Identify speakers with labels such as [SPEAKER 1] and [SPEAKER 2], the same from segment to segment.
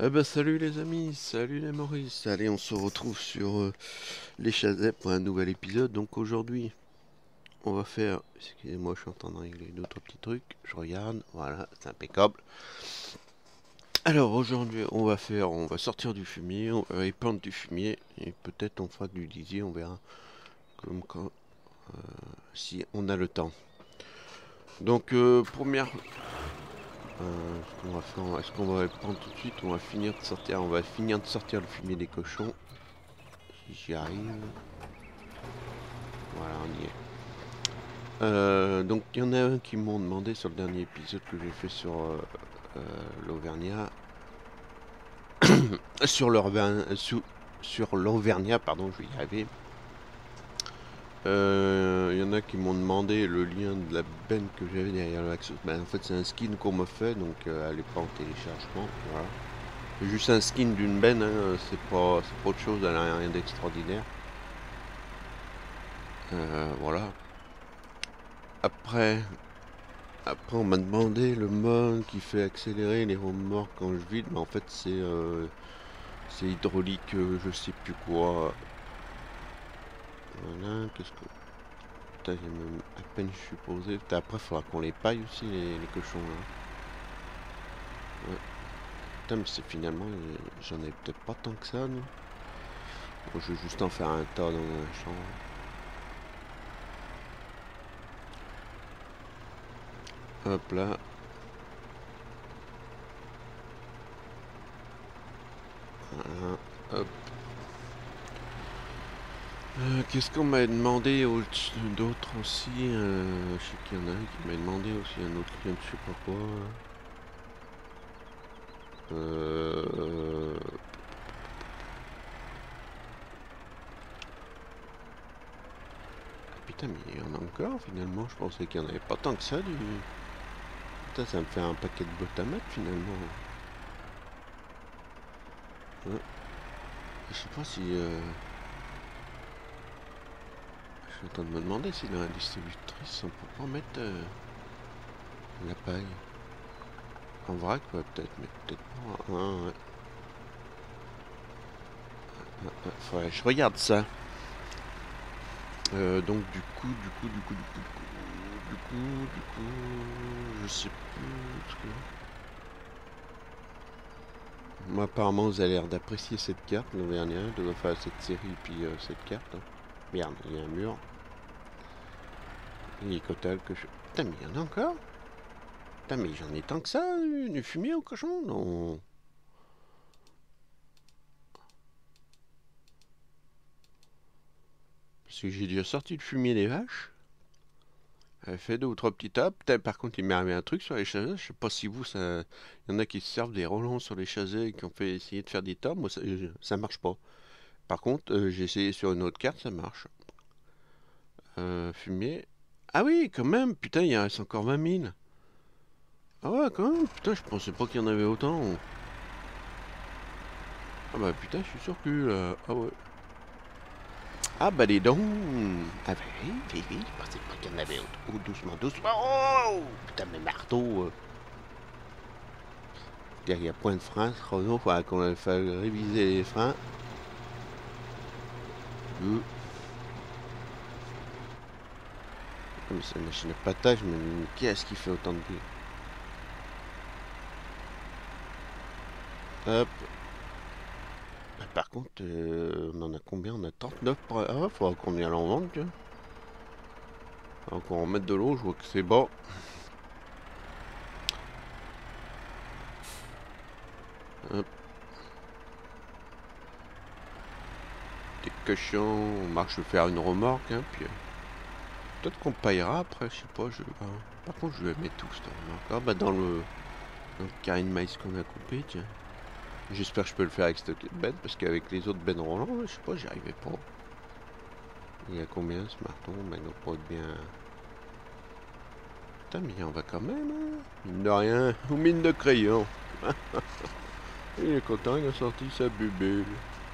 [SPEAKER 1] Eh ben salut les amis, salut les Maurice. Allez, on se retrouve sur les Chazets pour un nouvel épisode. Donc aujourd'hui, on va faire... Excusez-moi, je suis en train de régler d'autres petits trucs. Je regarde, voilà, c'est impeccable. Alors aujourd'hui, on va sortir du fumier, on va épandre du fumier et peut-être on fera du lisier, on verra comme quand, si on a le temps. Donc première, ce qu'on va faire, est-ce qu'on va épandre tout de suite ou on va finir de sortir, on va finir de sortir le fumier des cochons. Si j'y arrive. Voilà, on y est. Donc il y en a un qui m'ont demandé sur le dernier épisode que j'ai fait sur l'Auvergnat, sur sur l'Auvergnat, pardon, je vais y arriver. Il y en a qui m'ont demandé le lien de la benne que j'avais derrière le Axos. Ben, en fait, c'est un skin qu'on m'a fait, donc elle est pas en téléchargement. Voilà. C'est juste un skin d'une benne, hein, c'est pas autre chose, elle a rien d'extraordinaire. Voilà. Après, Après, on m'a demandé le mode qui fait accélérer les remorques quand je vide, mais en fait, c'est hydraulique, je sais plus quoi. Voilà, qu'est-ce que. Putain, j'ai même à peine je suis posé. Putain, après, il faudra qu'on les paille aussi, les cochons là. Ouais. Putain, mais c'est finalement, j'en ai peut-être pas tant que ça, non. Bon, je vais juste en faire un tas dans la chambre. Hop là. Voilà. Hop. Qu'est-ce qu'on m'a demandé d'autres aussi je sais qu'il y en a un qui m'a demandé aussi un autre lien de je sais pas quoi. Euh... Putain, mais il y en a encore finalement. Je pensais qu'il n'y en avait pas tant que ça. Putain, ça me fait un paquet de bottes à mettre finalement. Ouais. Je sais pas si. Je suis en train de me demander si dans la distributrice on peut pas mettre la paille. En vrac, ouais, peut-être, mais peut-être pas. Ouais, ouais. Faudrait que je regarde ça. Donc du coup, je sais plus. Moi, apparemment, vous avez l'air d'apprécier cette carte, l'Auvergnat, de faire cette série, puis cette carte. Hein. Merde, il y a un mur. Et Cotal que je... Putain, mais il y en a encore. Putain, mais j'en ai tant que ça, du fumier au cochon, non. Parce que j'ai déjà sorti le fumier des vaches. J'avais fait deux ou trois petits tas. Putain, par contre, il m'est arrivé un truc sur les chasers. Je sais pas si vous, ça... Il y en a qui se servent des rollants sur les chasers et qui ont fait essayer de faire des tas. Moi, ça marche pas. Par contre, j'ai essayé sur une autre carte, ça marche. Fumier. Ah oui, quand même. Putain, il en reste encore 20 000. Ah ouais, quand même. Putain, je pensais pas qu'il y en avait autant. Ah bah putain, je suis surpris là. Ah ouais. Ah bah les dons. Ah bah oui, oui, oui. Je pensais pas qu'il y en avait autant. Oh, doucement, doucement. Oh putain, mais marteau. Il y a point de frein, Renault, faudra qu'on fasse réviser les freins. Mais c'est une machine à patage, mais qu'est-ce qui fait autant de bruit? Hop. Par contre, on en a combien? On a 39 pour... Ah, faudra qu'on y aille en vente, tu vois. Faudra qu'on remette de l'eau, je vois que c'est bas. Hop. Des cochons, on marche faire une remorque, hein, puis... peut-être qu'on paillera après, je sais pas, par contre, je vais mettre tout, cette remorque. Ah, bah dans le carré de maïs qu'on a coupé, tiens. J'espère que je peux le faire avec cette benne, parce qu'avec les autres bennes Roland, je sais pas, j'y arrivais pas. Il y a combien ce marteau? Ben, il doit pas être bien... Putain, mais il en va quand même, hein. Mine de rien, ou mine de crayon. Il est content, il a sorti sa bubule.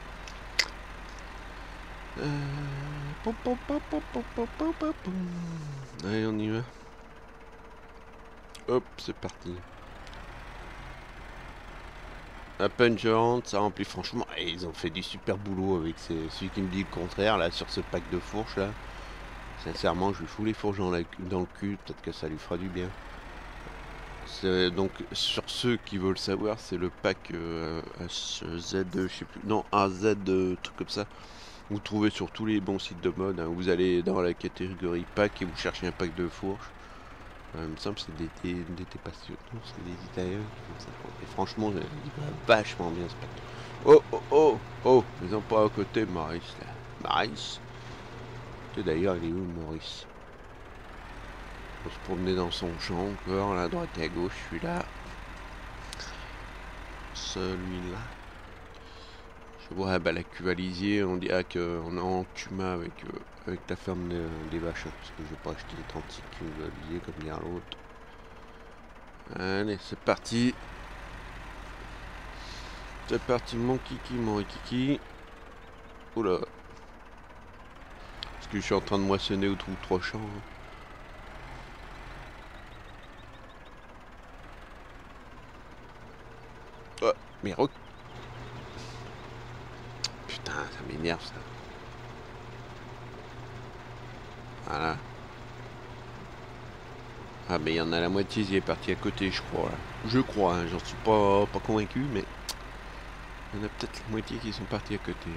[SPEAKER 1] Allez, on y va. Hop, c'est parti. à peine je rentre, ça remplit franchement. Et ils ont fait du super boulot avec celui qui me dit le contraire là sur ce pack de fourches là. Sincèrement, je lui fous les fourches dans le cul, peut-être que ça lui fera du bien. Donc sur ceux qui veulent savoir, c'est le pack HZ, je sais plus, non AZ, truc comme ça. Vous trouvez sur tous les bons sites de mode. Hein. Vous allez dans la catégorie pack et vous cherchez un pack de fourches. Il me semble que c'est d'été passionnant, c'est des Italiens qui font ça. Et franchement, il va vachement bien ce pack. Oh oh oh oh, ils ont pas à côté Maurice là. Maurice. D'ailleurs, il est où Maurice? On se promener dans son champ encore, là, à droite et à gauche, celui-là. Celui-là. Je vois bah, la cuvalisier, on dirait qu'on est en cuma avec la ferme des vaches, hein, parce que je vais pas acheter 36 cuvalisiers comme dire l'autre. Allez, c'est parti. C'est parti, mon kiki, mon rikiki. Oula. Parce que je suis en train de moissonner au trou de 3 champs. Hein. Oh, mais putain, ça m'énerve ça. Voilà. Ah mais il y en a la moitié, il est parti à côté je crois. Là. Je crois, hein, j'en suis pas convaincu, mais il y en a peut-être la moitié qui sont partis à côté.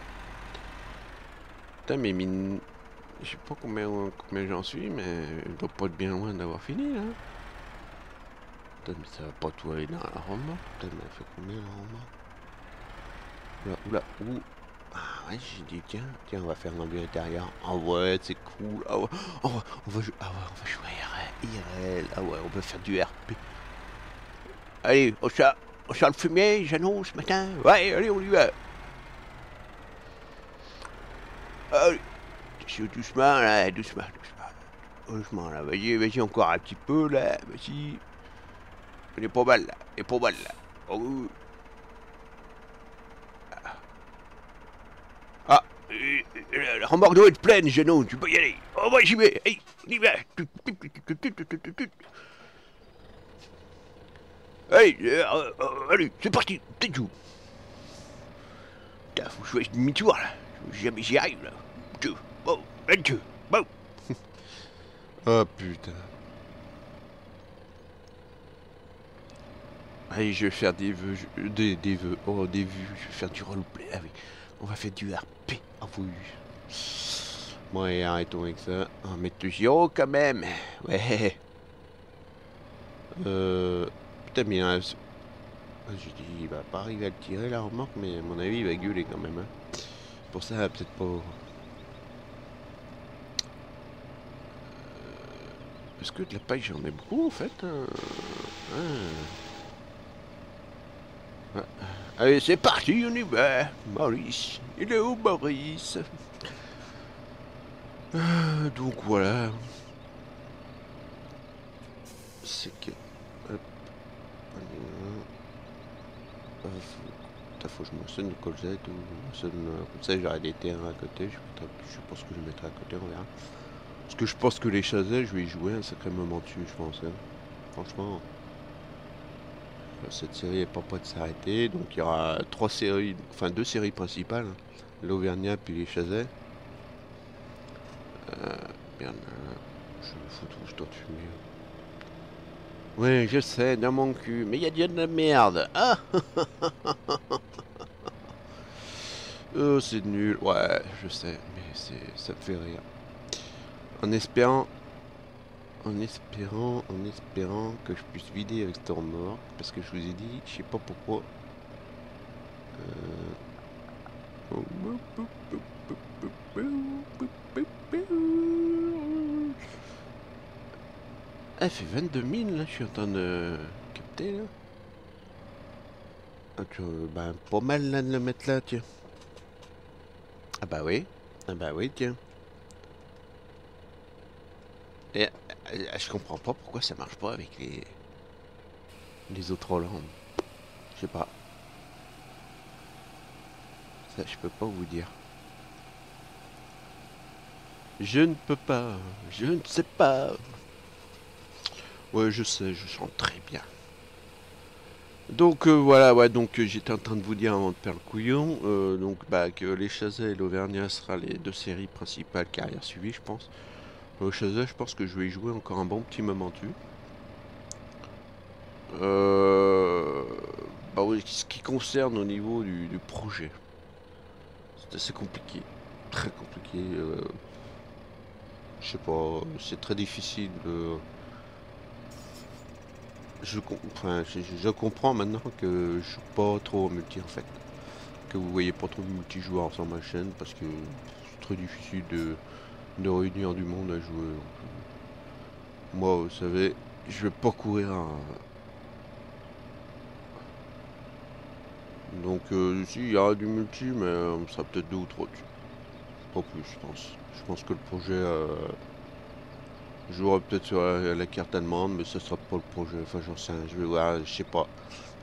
[SPEAKER 1] Putain mais mine... Je sais pas combien j'en suis, mais je dois pas être bien loin d'avoir fini là. Putain mais ça va pas tout aller dans la remorque. Putain mais elle fait combien la remorque? Oula, ouh. Ah ouais, j'ai dit tiens, on va faire l'envie intérieur. Ah ouais, c'est cool. Ah ouais, on va jouer IRL. Ah ouais, on va faire du RP. Allez, on sort le fumier, Jeannot, ce matin. Ouais, allez, on y va. Allez, doucement là, doucement là. Vas-y, encore un petit peu là, vas-y. On est pas mal là, Oh. Ah, la remorque doit être pleine, Jeannot, tu peux y aller. Oh, moi j'y vais, hey, on y va. Allez, allez, c'est parti, t'es tout. Putain, faut que je fasse demi-tour là. Jamais j'y arrive là. Bon, bon. Oh putain. Allez, je vais faire des vœux, des vœux, oh des vues, je vais faire du roleplay. Ah oui, on va faire du RP. Ah oui. Bon, et arrêtons avec ça. On va mettre le gyro quand même. Ouais. Putain, mais j'ai dit, il va pas arriver à le tirer la remorque, mais à mon avis, il va gueuler quand même. Hein. Pour ça, peut-être pas. Est-ce que de la paille, j'en ai beaucoup en fait hein. Ah. Allez, c'est parti, on y va. Maurice. Il est où, Maurice? Donc voilà. C'est que... Hop. Faut que je moissonne le colzette ou moissonne... Comme ça, j'aurai des terrains à côté. Je sais pas ce que je mettrai à côté, on verra. Parce que je pense que les chazets, je vais y jouer un sacré moment dessus, je pense. Hein. Franchement... Cette série est pas prête de s'arrêter, donc il y aura 3 séries, enfin 2 séries principales, hein. L'Auvergnat puis les Chazets. Merde, je me fous tout, je dois te fumer. Oui, je sais, dans mon cul, mais il y a déjà de la merde. Ah oh, c'est nul, ouais, je sais, mais ça me fait rire. En espérant que je puisse vider avec cette remorque, parce que je vous ai dit, je sais pas pourquoi. Elle fait 22 000 là, je suis en train de capter là. Ah, bah, pas mal là de le mettre là, tiens. Ah bah oui, tiens. Et je comprends pas pourquoi ça marche pas avec les autres Hollandes. Je sais pas. Ça, je peux pas vous dire. Je ne peux pas, je ne sais pas. Ouais, je sais, je chante très bien. Donc voilà, ouais, donc j'étais en train de vous dire avant de perdre le couillon, donc bah, que les Chazet et l'Auvergnat sera les deux séries principales carrière suivie, je pense. Chazet, je pense que je vais y jouer encore un bon petit moment dessus. Euh, Bah oui, ce qui concerne au niveau du projet, c'est assez compliqué, très compliqué. Je sais pas, c'est très difficile. Enfin, je comprends maintenant que je joue pas trop en multi en fait. Que vous voyez pas trop de multijoueurs sur ma chaîne parce que c'est très difficile de réunir du monde à jouer. Moi, vous savez, je vais pas courir Donc, si, il y aura du multi, mais on sera peut-être deux ou trois dessus. Pas plus, je pense. Je pense que le projet jouera peut-être sur la carte allemande, mais ça sera pas le projet. Enfin, j'en sais rien, je vais voir, je sais pas.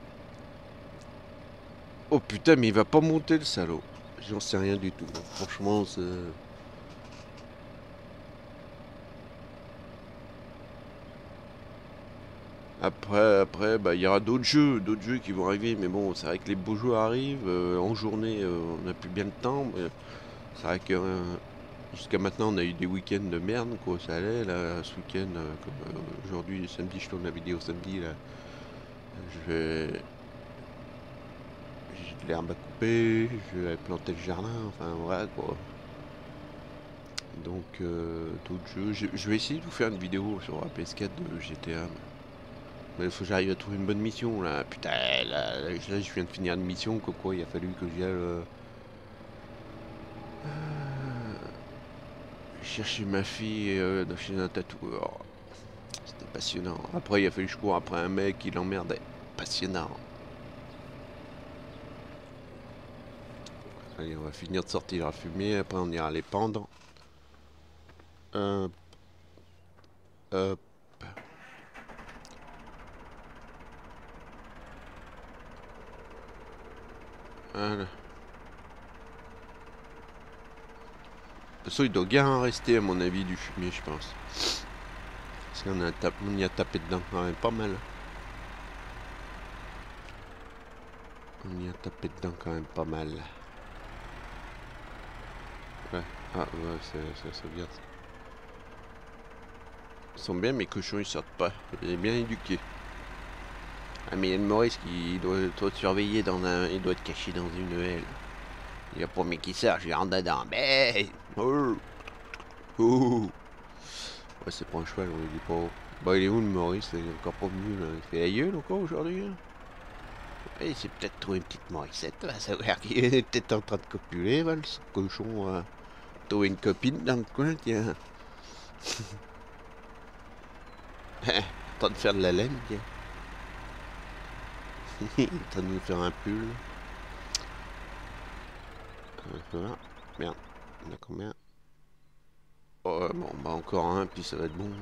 [SPEAKER 1] Oh putain, mais il va pas monter le salaud. J'en sais rien du tout. Franchement, c'est. Après, bah, il y aura d'autres jeux qui vont arriver, mais bon, c'est vrai que les beaux jeux arrivent. En journée, on n'a plus bien le temps. Mais c'est vrai que jusqu'à maintenant, on a eu des week-ends de merde, quoi. Ça allait, là, ce week-end, comme aujourd'hui, samedi, je tourne la vidéo samedi, là. Je vais. J'ai de l'herbe à couper, je vais planter le jardin, enfin voilà quoi. Donc, d'autres jeux. Je vais essayer de vous faire une vidéo sur la PS4 de GTA. Mais il faut que j'arrive à trouver une bonne mission là. Putain, là, je viens de finir une mission, quoi. Il a fallu que j'y aille chercher ma fille chez un tatoueur. C'était passionnant. Après, il a fallu que je cours après un mec qui l'emmerdait. Passionnant. Allez, on va finir de sortir la fumée. Après, on ira les pendre. Hop, hop. Voilà. De toute façon, il doit bien en rester, à mon avis, du fumier, je pense. Parce on y a tapé dedans quand même pas mal. On y a tapé dedans quand même pas mal. Ouais. Ah, ouais, c'est bien. Ils sont bien, mes cochons, ils sortent pas. Il est bien éduqué. Ah, mais il y a le Maurice qui doit être surveillé dans un. Il doit être caché dans une aile. Il y a pour mes qui sort, je lui rentre dedans. Mais. Oh, oh. Ouais, c'est pas un cheval, on lui dit pas. Bah, il est où le Maurice? Il est encore pas venu, là. Il fait la gueule encore aujourd'hui, là. Et c'est peut-être trouvé une petite Morissette, va savoir qu'il est peut-être en train de copuler, va, ce cochon. Trouver une copine dans le coin, tiens. En train de faire de la laine, tiens. En train de nous faire un pull. Voilà. Merde. On a combien? Oh, bon, bah encore un, puis ça va être bon.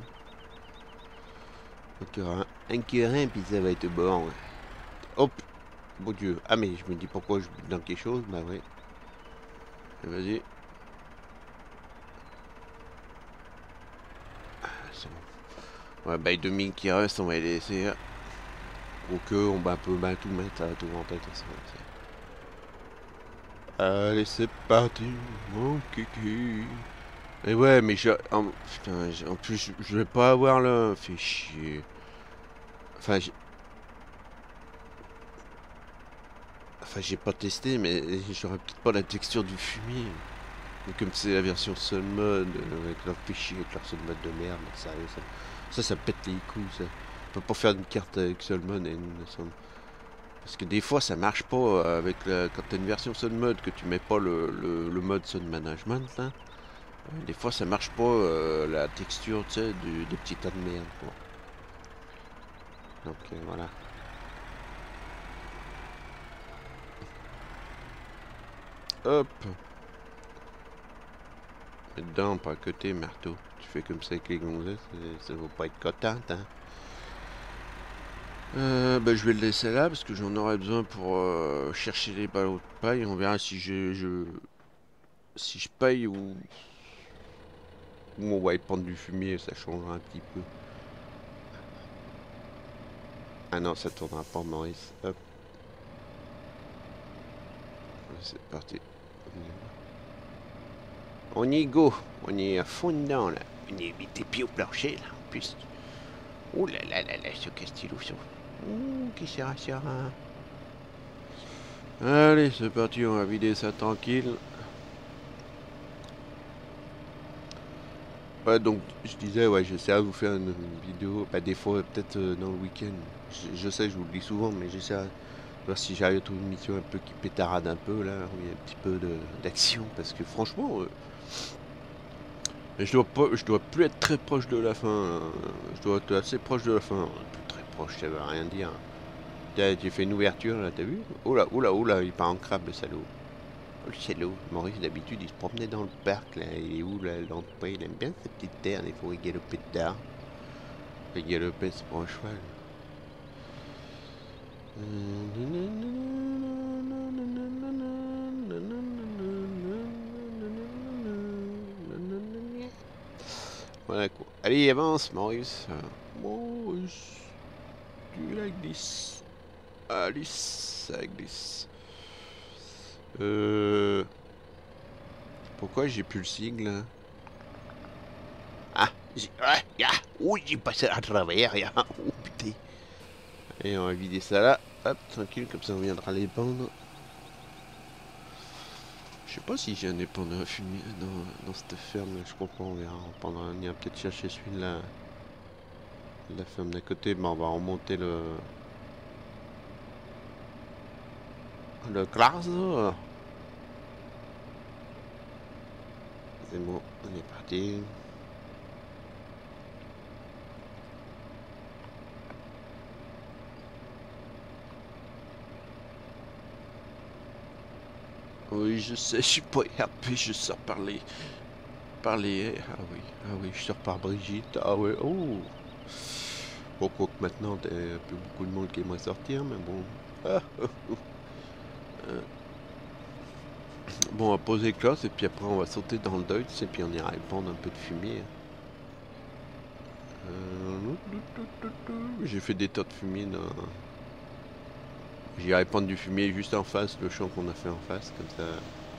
[SPEAKER 1] Encore un, puis ça va être bon. Hop. Bon Dieu. Ah, mais je me dis pourquoi je bute dans quelque chose. Bah ouais. Vas-y. Ah, c'est bon. Ouais, bah les 2000 qui restent, on va les laisser. Ok, on va un peu tout mettre à tout en tête. Allez, c'est parti, mon kiki. Et ouais, mais putain, en plus, je vais pas avoir le. Fait chier. Enfin, j'ai pas testé, mais j'aurais peut-être pas la texture du fumier. Mais comme c'est la version seul mode, avec leur fichier, avec leur seul mode de merde, sérieux, ça pète les couilles, ça. On peut pas faire une carte avec seul mode et parce que des fois ça marche pas avec quand t'as une version Sun Mode que tu mets pas le mode Sun Management là. Des fois ça marche pas la texture tu sais des petits tas de merde quoi. Donc voilà. Hop. Mets dedans, pas à côté, marteau. Tu fais comme ça avec les gonzesses, ça va pas être contente hein. Bah, je vais le laisser là parce que j'en aurai besoin pour chercher les ballots de paille. On verra si si je paye ou on va y prendre du fumier, ça changera un petit peu. Ah non, ça tournera pas, Maurice. Hop. C'est parti. On y go. On est à fond dedans, là. On est mis tes pieds au plancher, là, en plus. Ouh là là là là, ce castillo. Ouh, qui sera ça? Allez, c'est parti, on va vider ça tranquille. Ouais, donc je disais, ouais, j'essaie de vous faire une vidéo, bah, des fois peut-être dans le week-end. Je sais, je vous le dis souvent, mais j'essaie de voir si j'arrive à trouver une mission un peu qui pétarade un peu là, où il y a un petit peu d'action, parce que franchement, je dois plus être très proche de la fin. Je dois être assez proche de la fin. Plus très proche, ça veut rien dire. J'ai fait une ouverture là, t'as vu? Oh là, oh là, oh là, il part en crabe le salaud. Oh, le salaud. Maurice, d'habitude, il se promenait dans le parc, là. Il est où, là, l'entrée? Il aime bien cette petite terre, il faut galoper dedans. Le galoper, c'est pour un cheval. Voilà quoi. Allez, avance, Maurice. Maurice. Tu la glisses. Alice, ça glisse. Pourquoi j'ai plus le sigle? Ah, oui, j'ai passé à travers. Oh putain. Et on va vider ça là. Hop, tranquille, comme ça on viendra les pendre. Je sais pas si j'ai un épandeur fumier dans cette ferme, je comprends, on verra. On ira peut-être chercher celui-là. La ferme d'à côté, mais on va remonter le glace. C'est bon, on est parti. Oui, je sais, je suis pas RP, je sors parler. Ah oui, je sors par Brigitte. Ah ouais, oh. Bon, quoi que maintenant, t'as plus beaucoup de monde qui aimerait sortir, mais bon. Ah, bon, on va poser classe et puis après on va sauter dans le Deutz et puis on ira répandre un peu de fumier. J'ai fait des tas de fumier dans... J'irai prendre du fumier juste en face, le champ qu'on a fait en face, comme ça.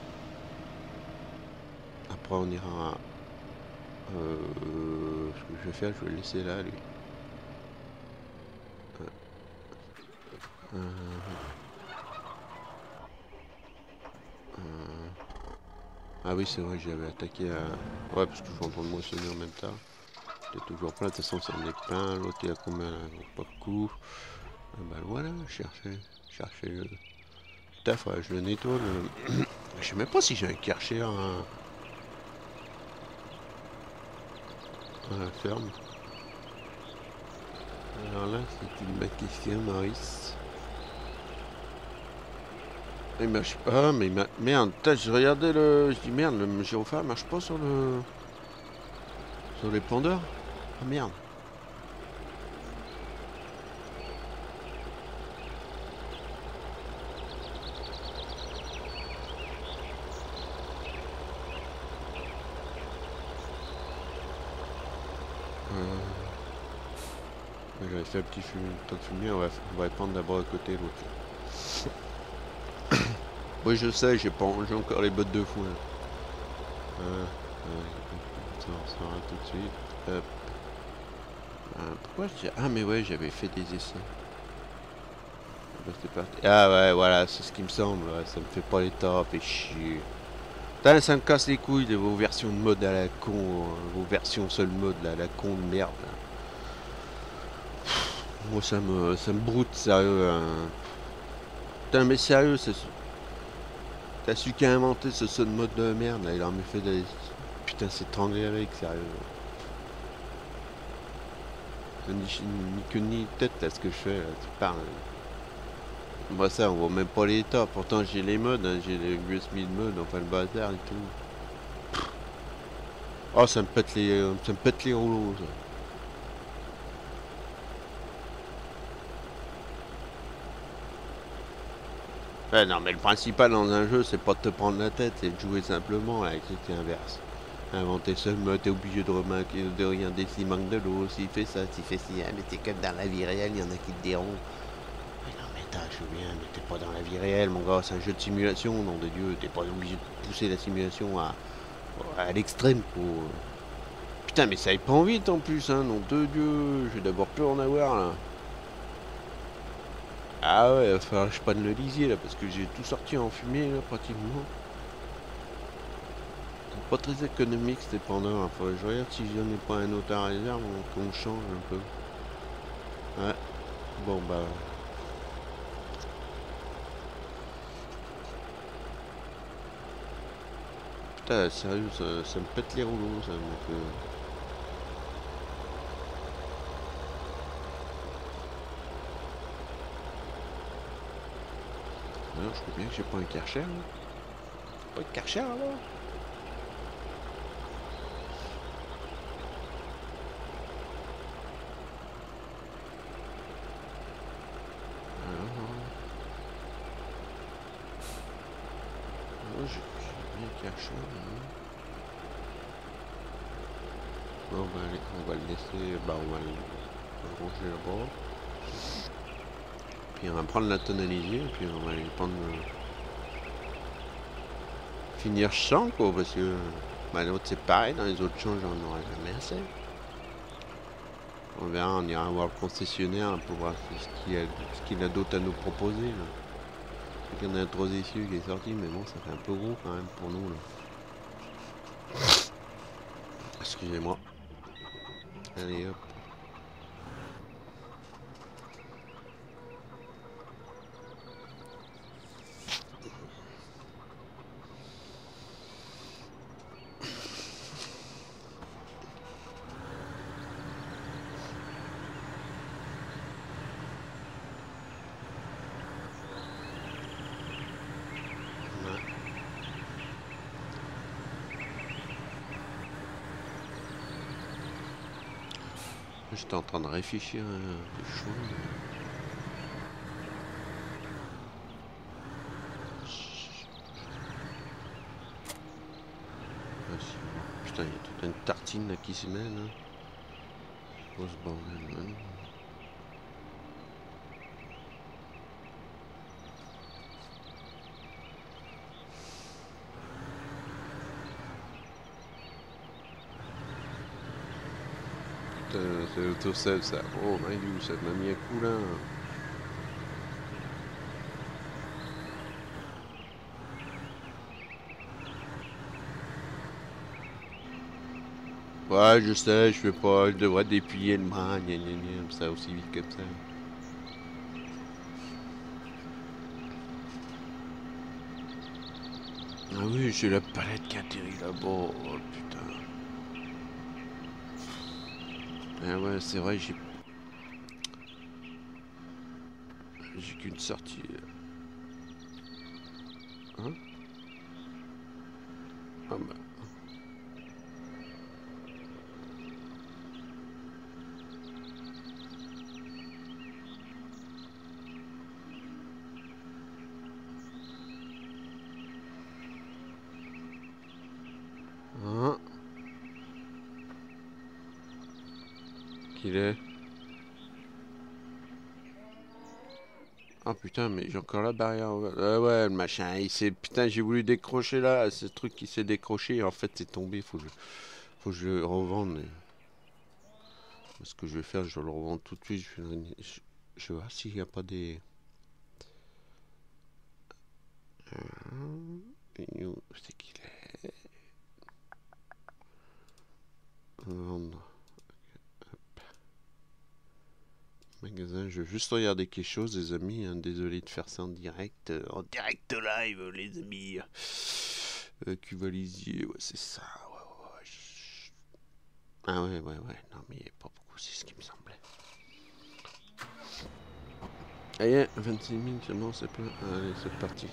[SPEAKER 1] Après on ira... ce que je vais faire, je vais le laisser là, lui. Ah oui, c'est vrai, j'avais attaqué à... Ouais, parce que je suis en train de moissonner en même temps. T'es toujours plein, de toute façon, ça en est plein. L'autre, il a combien là? Pas beaucoup. Ah bah voilà, chercher le... Putain, faudrait que je le nettoie. Le... Je sais même pas si j'ai un Karcher à la ferme. Alors là, c'est une bonne question, Maurice. Il marche pas, mais merde, je regardais le... Je dis merde, le gyrophare marche pas sur le... Sur les pendeurs. Ah merde. J'avais fait un petit temps de fumier, on va prendre d'abord à côté l'autre. Oui, je sais, j'ai encore les bottes de foin. Ça, on s'arrête tout de suite. Hop. Pourquoi je dis... Ah mais ouais, j'avais fait des essais. C'est parti. Ah ouais, voilà, c'est ce qui me semble. Ouais, ça me fait pas les tops et chier. Putain, ça me casse les couilles de vos versions de mode à la con, vos versions seul mode là, à la con de merde. Là. Moi ça me broute sérieux. Hein. Putain mais sérieux, t'as su qu'à inventer ce seul mode de merde là, il en me fait des... Putain c'est étranglé avec, sérieux. Ni queue ni tête là ce que je fais là, tu parles. Moi ça on voit même pas les tas, pourtant j'ai les modes, hein, j'ai les USB de mode, enfin le bazar et tout. Oh ça me pète les rouleaux ça. Ouais, non mais le principal dans un jeu c'est pas de te prendre la tête, c'est de jouer simplement avec l'effet inverse. Inventer seulement, t'es obligé de remarquer, de regarder s'il manque de l'eau, s'il fait ça, s'il fait ci, ah, mais t'es comme dans la vie réelle, il y en a qui te diront. Mais non mais t'as, je veux bien, mais t'es pas dans la vie réelle, mon gars, c'est un jeu de simulation, nom de Dieu, t'es pas obligé de pousser la simulation à l'extrême pour. Putain, mais ça y prend vite en plus, hein, nom de Dieu, je vais d'abord plus en avoir là. Ah ouais, il va falloir que je prenne le lisier là, parce que j'ai tout sorti en fumée là, pratiquement. C'est pas très économique cet épandeur, hein. Faudrait que je regarde si j'en ai pas un autre à réserve ou qu'on change un peu. Ouais, bon bah. Putain, sérieux, ça me pète les rouleaux ça, donc. Alors, je crois bien que j'ai pas un Karcher là. Pas de Karcher alors. J'ai bien Karcher là. Bon bah allez, on va le laisser, bah on va le ranger là-bas. Puis on va prendre la tonalité, et puis on va aller prendre. Finir champ quoi, parce que bah, l'autre c'est pareil, dans les autres champs j'en aurai jamais assez. On verra, on ira voir le concessionnaire pour voir ce qu'il a d'autre à nous proposer. Là. Il y en a un 3 essieux qui est sorti, mais bon, ça fait un peu gros quand même pour nous. Là. Excusez-moi. Allez hop. J'étais en train de réfléchir à des choses. Putain, il y a toute une tartine là qui se met là. Grosse bordel, hein. Putain, c'est l'autosave ça. Oh my god, ça m'a mis un coup là. Ouais, je sais, je fais pas, je devrais déplier le bras, gna gna gna, ça aussi vite comme ça. Ah oui, j'ai la palette qui atterrit là-bas, oh putain. Ah ouais, c'est vrai, j'ai qu'une sortie. Hein? Ah bah. Hein? Qu'il est? Ah putain, mais j'ai encore la barrière. Ah ouais, le machin, il s'est. Putain, j'ai voulu décrocher là, ce truc qui s'est décroché, en fait c'est tombé, faut que je le revende. Ce que je vais faire, je le revends tout de suite. Je vois s'il n'y a pas des. C'est qu'il est. Vendre. Magasin, je vais juste regarder quelque chose, les amis. Hein, désolé de faire ça en direct live, les amis. Cuvalisier, ouais, c'est ça. Ouais. Ah ouais. Non, mais il n'y a pas beaucoup, c'est ce qui me semblait. Allez, 26 000, c'est bon, c'est plein. Allez, c'est parti.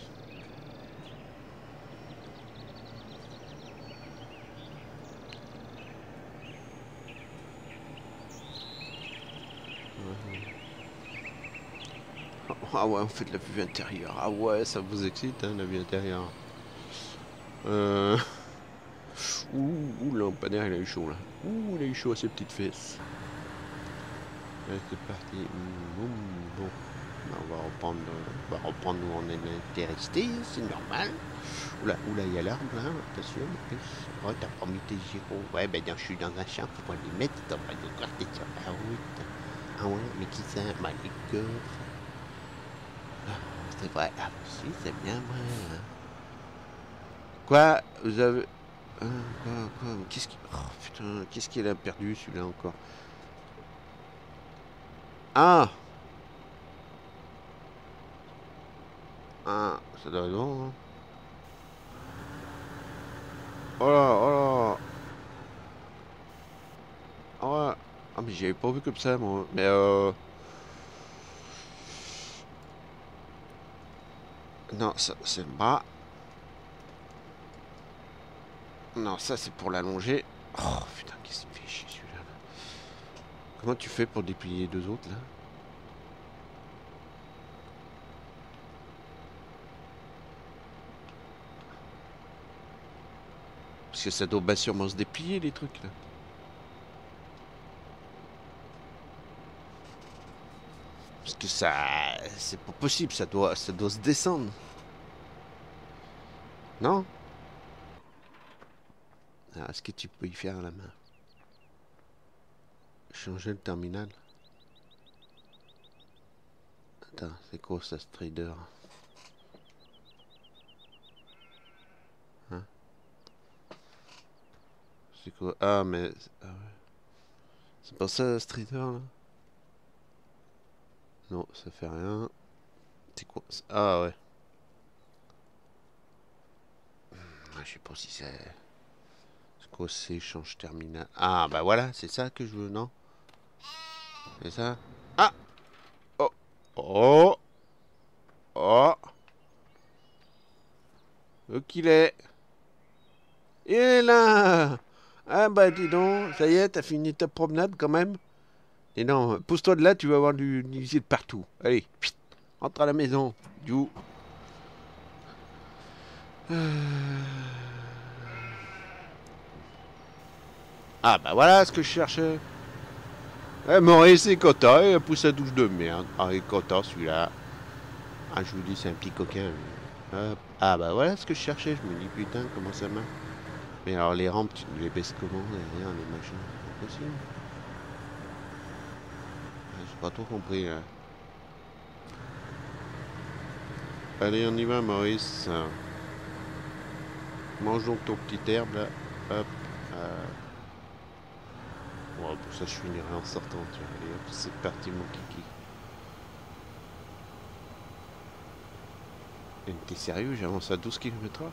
[SPEAKER 1] Ah ouais, on fait de la vue intérieure. Ah ouais, ça vous excite, hein, la vue intérieure. Ouh, le lampadaire, il a eu chaud là. Ouh, il a eu chaud à ses petites fesses. Allez, c'est parti. Bon, ben, on va reprendre où on était resté, c'est normal. Oula, oula, il y a l'arbre là, attention. Oh, t'as pas mis tes gyros. Ouais, ben non, je suis dans un champ, faut pas les mettre, t'as pas de quoi, t'es sur la route. Ah ouais, mais qui ça? Bah, les coffres. Ah, c'est vrai, ah, si, c'est bien vrai. Hein. Quoi? Vous avez. Quoi? Qu'est-ce qui. Oh putain, qu'est-ce qu'il a perdu celui-là encore? Ah! Ah, ça doit être bon, hein. Oh là, oh là! Ah ouais! Ah, mais j'avais pas vu comme ça, moi. Mais non, ça, c'est le bras. Non, ça, c'est pour l'allonger. Oh putain, qu'est-ce qu'il me fait chier celui-là là. Comment tu fais pour déplier les deux autres là? Parce que ça doit bien sûrement se déplier les trucs là. Parce que ça. C'est pas possible, ça doit se descendre. Non? Alors, est-ce que tu peux y faire à la main? Changer le terminal? Attends, c'est quoi ça, Strider? Hein? C'est quoi? Ah, mais. Ah ouais. C'est pas ça, Strider là? Non, ça fait rien. C'est quoi? Ah ouais. Ah, je sais pas si c'est. C'est quoi, c'est change terminal? Ah, bah voilà, c'est ça que je veux, non? C'est ça? Ah! Oh! Oh! Oh! Où qu'il est? Il est là! Ah bah dis donc, ça y est, t'as fini ta promenade quand même? Et non, pousse-toi de là, tu vas avoir du visite partout. Allez, pfft, entre à la maison. Du. Ah bah voilà ce que je cherchais. Eh, Maurice et Cotta, il a poussé sa douche de merde. Ah, et Cotta, celui-là. Ah, je vous dis, c'est un petit coquin. Lui. Hop. Ah bah voilà ce que je cherchais. Je me dis, putain, comment ça marche? Mais alors, les rampes, tu les baisses comment? Derrière, les machins. C'est pas possible. Ah, j'ai pas trop compris, là. Allez, on y va, Maurice. Mange donc ton petit herbe, là. Hop. Ouais, pour ça, je finirai en sortant. Tu vois. Allez, hop, c'est parti, mon kiki. Et t'es sérieux? J'avance à 12 km/h?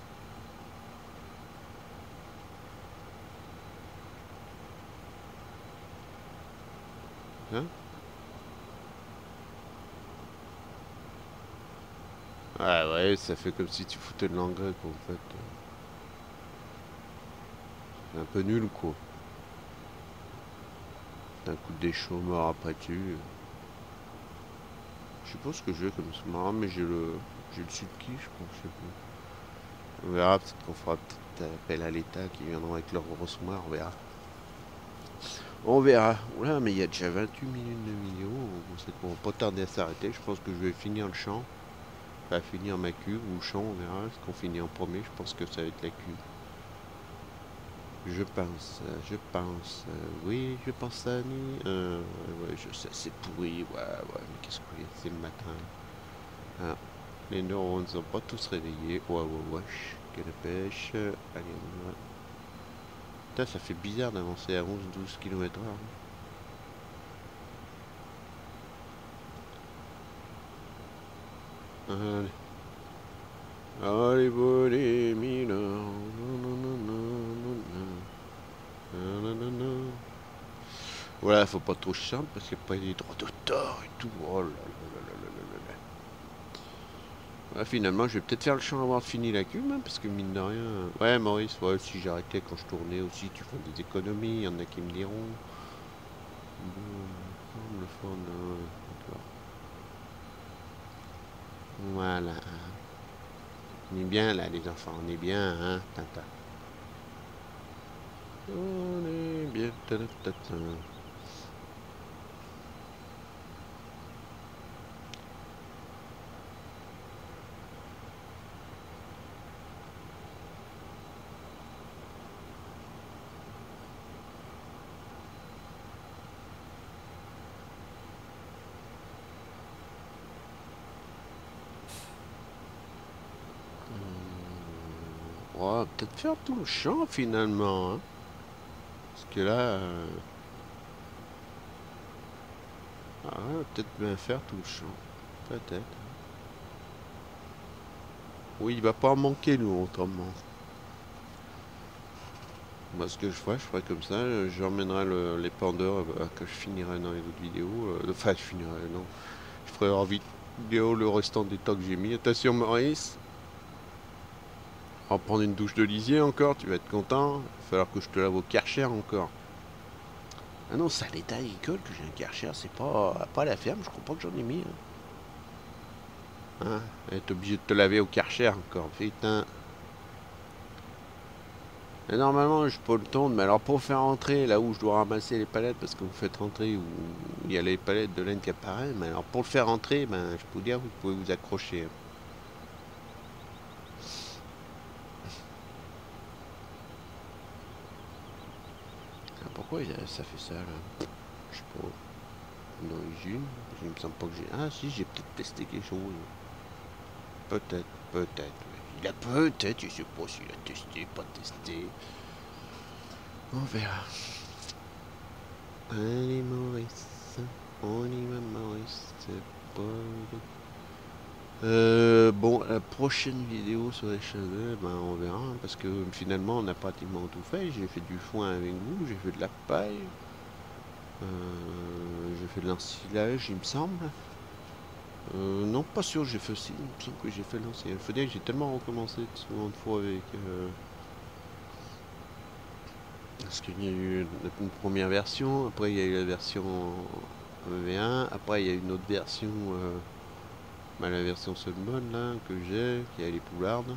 [SPEAKER 1] Hein? Ah ouais, ça fait comme si tu foutais de l'engrais, quoi, en fait. C'est un peu nul, quoi. Un coup de déchauffeur après dessus. Je sais pas ce que j'ai comme sous-marin, mais j'ai le Sulky, je crois, je sais plus. On verra, peut-être qu'on fera peut-être appel à l'État qui viendront avec leur gros sous-marin, on verra. On verra. Oula, mais il y a déjà 28 minutes de vidéo. C'est qu'on va pas tarder à s'arrêter. Je pense que je vais finir le champ. Enfin, finir ma cuve ou le champ, on verra. Est-ce qu'on finit en premier? Je pense que ça va être la cuve. Je pense. Oui, je pense à nuit. Ouais, je sais, c'est pourri. Ouais, mais qu'est-ce que c'est le matin? Ah, les neurones ne sont pas tous réveillés. Ouais. Quelle pêche. Allez, on y va. Putain, ça fait bizarre d'avancer à 11-12 km/h. Allez. Allez, volez, mineurs. Voilà, faut pas trop chiant parce qu'il n'y a pas des droits d'auteur et tout. Oh là là là là là là là. Ouais, finalement, je vais peut-être faire le champ avant de finir la cube, hein, parce que mine de rien. Ouais, Maurice, ouais, si j'arrêtais quand je tournais aussi, tu fais des économies, il y en a qui me diront. Bon, le fond, voilà. On est bien là, les enfants, on est bien, hein, Tintin. On est bien. On va peut-être faire tout le champ finalement. Hein. Parce que là... Ah, on va peut-être bien faire tout le champ. Peut-être. Oui, il va pas en manquer nous autrement. Moi ce que je ferai comme ça, j'emmènerai les pendeurs que je finirai dans les autres vidéos. Enfin je finirai, non. Je ferai en vidéo le restant des temps que j'ai mis. Attention Maurice. On va prendre une douche de lisier encore, tu vas être content. Il va falloir que je te lave au Karcher encore. Ah non, c'est à l'état agricole que j'ai un Karcher, c'est pas à la ferme, je crois pas que j'en ai mis. Hein, t'es obligé de te laver au Karcher encore, putain. Et normalement, je peux le tondre, mais alors pour faire rentrer là où je dois ramasser les palettes, parce que vous faites rentrer où il y a les palettes de laine qui apparaissent, mais alors pour le faire rentrer, ben, je peux vous dire, vous pouvez vous accrocher. Ah, pourquoi ça fait ça là? Je sais pas. D'origine, il me semble pas que j'ai... Ah si, j'ai peut-être testé quelque chose. Peut-être, peut-être. Il a peut-être, je sais pas s'il a testé, pas testé. On verra. Allez Maurice, on y va Maurice. Bon, la prochaine vidéo sur les chazets, ben on verra, hein, parce que finalement on a pratiquement tout fait. J'ai fait du foin avec vous, j'ai fait de la paille, j'ai fait de l'ensilage, il me semble. Non, pas sûr, j'ai fait aussi, il me semble que j'ai fait l'ensilage. Il faut dire que j'ai tellement recommencé souvent de fois avec... parce qu'il y a eu une première version, après il y a eu la version V1, après il y a eu une autre version... bah, la version Sunbone là que j'ai, qui a les poulardes.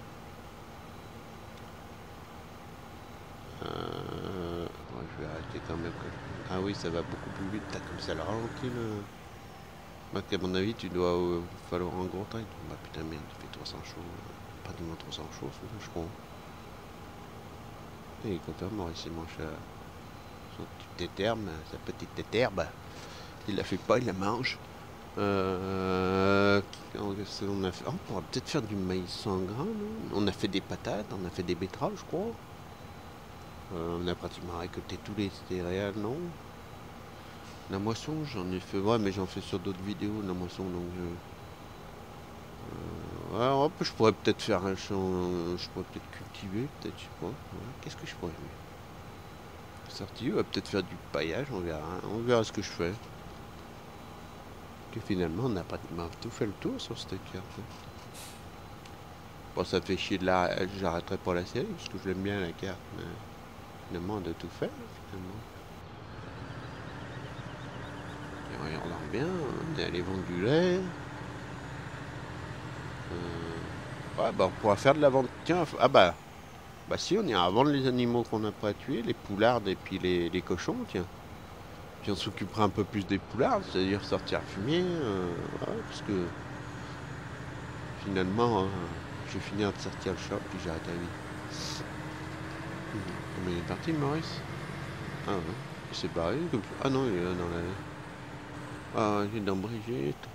[SPEAKER 1] Ouais, je vais arrêter quand même. Ah oui, ça va beaucoup plus vite. T'as comme ça le ralenti le. Bah, à mon avis, tu dois falloir un gros train. Bah putain, merde, il fait 300 chevaux. Pratiquement 300 chevaux, je crois. Et il est content, Maurice, il mange son petit téterbe, sa petite téterbe. Il la fait pas, il la mange. On a fait... on pourra peut-être faire du maïs sans grain, non? On a fait des patates, on a fait des betteraves, je crois. On a pratiquement récolté tous les céréales, non? La moisson, j'en ai fait, ouais, mais j'en fais sur d'autres vidéos, la moisson, donc ouais, hop, je pourrais peut-être faire un champ, je pourrais peut-être cultiver, peut-être, je sais pas. Ouais, qu'est-ce que je pourrais faire? Sorti, on va peut-être faire du paillage, on verra ce que je fais. Que finalement, on a pratiquement tout fait le tour sur cette carte. Bon, ça me fait chier de la... J'arrêterai pas la série, parce que je l'aime bien la carte, mais finalement, on a tout fait, finalement. Et on regarde bien, on est allé vendre du lait. Ouais, bah on pourra faire de la vente. Tiens, ah bah si, on ira vendre les animaux qu'on n'a pas tués, les poulardes et puis les cochons, tiens. Puis on s'occupera un peu plus des poulardes, c'est-à-dire sortir fumier, ouais, parce que finalement, je vais finir de sortir le chat, puis j'arrête la vie. Mais il est parti, Maurice? Ah ouais, il s'est barré comme ça. Ah non, il est là dans la... Ah, il est dans Brigitte.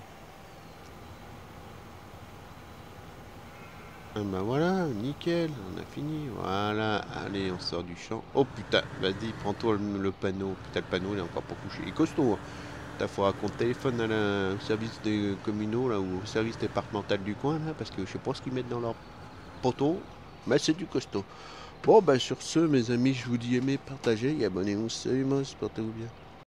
[SPEAKER 1] Ah bah voilà, nickel, on a fini, voilà, allez, on sort du champ. Oh putain, vas-y, prends-toi le panneau. Putain, le panneau, il est encore pas couché. Il est costaud, hein. T'as faudra qu'on téléphone au service des communaux, là, ou au service départemental du coin, là, parce que je sais pas ce qu'ils mettent dans leur poteau, mais c'est du costaud. Bon, bah sur ce, mes amis, je vous dis aimez, partagez et abonnez-vous. Salut, moi, portez-vous bien.